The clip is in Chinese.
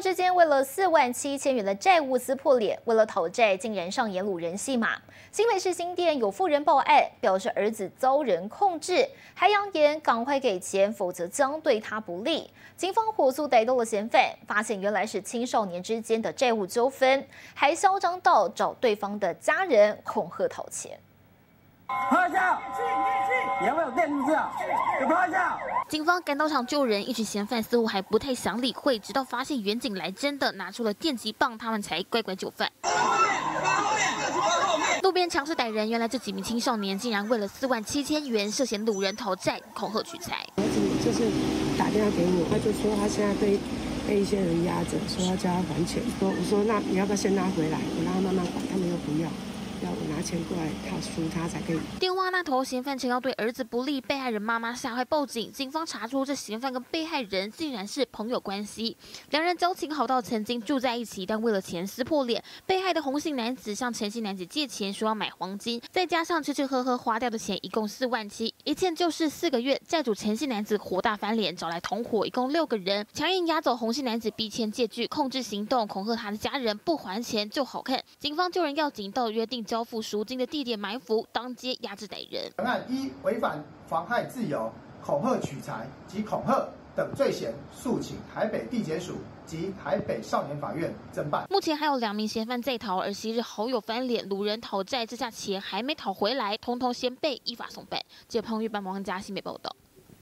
少之间为了47000元的债务撕破脸，为了讨债竟然上演掳人戏码。新北市新店有妇人报案，表示儿子遭人控制，还扬言赶快给钱，否则将对他不利。警方火速逮到了嫌犯，发现原来是青少年之间的债务纠纷，还嚣张到找对方的家人恐吓讨钱。 趴下！你要不要有电是不是？给趴下！ 警方赶到场救人，一群嫌犯似乎还不太想理会，直到发现远警来真的拿出了电击棒，他们才乖乖就范。路边强势逮人，原来这几名青少年竟然为了47000元涉嫌掳人讨债、恐吓取财。 儿子就是打电话给我，他就说他现在被一些人压着，说要叫他还钱。我说那你要不要先拿回来，我让他慢慢还，他们又不要。 要我拿钱过来，他输他才可以。 电话那头，嫌犯称要对儿子不利，被害人妈妈吓坏报警。警方查出这嫌犯跟被害人竟然是朋友关系，两人交情好到曾经住在一起，但为了钱撕破脸。被害的洪姓男子向陈姓男子借钱，说要买黄金，再加上吃吃喝喝花掉的钱，一共4万7，一欠就是4个月。债主陈姓男子火大翻脸，找来同伙，一共6个人，强硬押走洪姓男子，逼签借据，控制行动，恐吓他的家人不还钱就好看。警方救人要紧，到约定 交付赎金的地点埋伏，当街压制逮人。 本案依违反妨害自由、恐吓取财及恐吓等罪嫌，诉请台北地检署及台北少年法院侦办。 目前还有2名嫌犯在逃，而昔日好友翻脸，掳人讨债，这下钱还没讨回来，通通先被依法送办。记者彭玉班、王家新北报道。